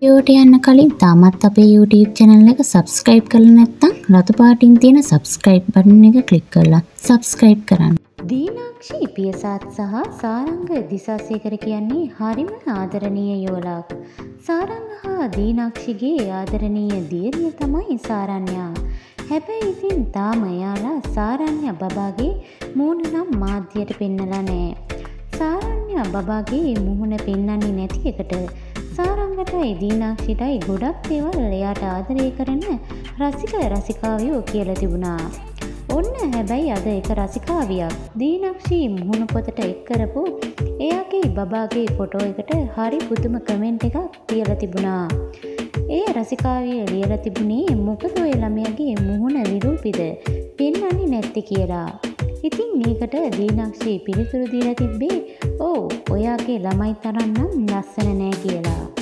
වීඩියෝට යන්න කලින් තාමත් අපේ YouTube channel එක subscribe කරලා නැත්නම් රතු පාටින් තියෙන subscribe button එක click කරලා subscribe කරන්න. දීනාක්ෂි පියසාත් සහ සාරංග දිසාසේකර කියන්නේ හරිම ආදරණීය යුවළක්. සාරංග හා දීනාක්ෂිගේ ආදරණීය දියණිය තමයි සාරන්‍යා. හැබැයි ඉතින් තාම එයාලා සාරන්‍යා බබාගේ මූණ නම් මාධ්‍යයට පෙන්නලා නැහැ. සාරන්‍යා බබාගේ මුහුණ පෙන්වන්නේ නැති එකට සාරංගටයි දීනාක්ෂිටයි ගොඩක් දේවල් එයාට ආදරය කරන රසික රසිකාවියෝ කියලා තිබුණා. ඔන්න හැබැයි අද එක රසිකාවියක් දීනාක්ෂි මුහුණ පොතට එක් කරපු එයාගේ බබාගේ ෆොටෝ එකට හරි පුදුම කමෙන්ට් එකක් තියලා තිබුණා. ඒ රසිකාවිය ලියලා තිබුණේ මොකද ඔය ළමයාගේ මුහුණ විරූපිද පෙන්වන්නේ නැත්තේ කියලා. ඉතින් මේකට දීනාක්ෂි පිළිතුරු දීලා තිබ්බේ ඔව් ඔයාගේ ළමයි තරම් නම් ලස්සන නෑ කියලා.